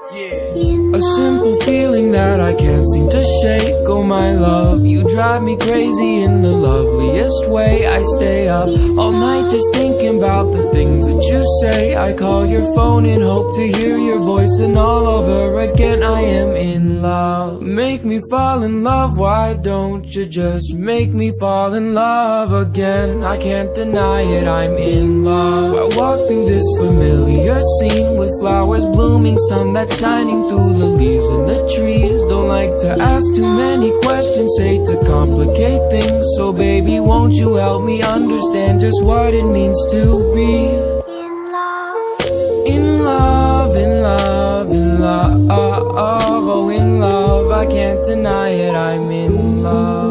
A simple feeling that I can't seem to shake. Oh my love, you drive me crazy in the loveliest way. I stay up all night just thinking about the things that you say. I call your phone and hope to hear your voice, and all over again I am in love. Make me fall in love, why don't you just make me fall in love again? I can't deny it, I'm in love. I walk through this familiar scene with flowers blooming, sun that's shining through the leaves and the trees. Don't like to ask too many questions, hate to complicate things. So baby, won't you help me understand just what it means to be in love, in love, in love, in love. Oh, in love, I can't deny it, I'm in love.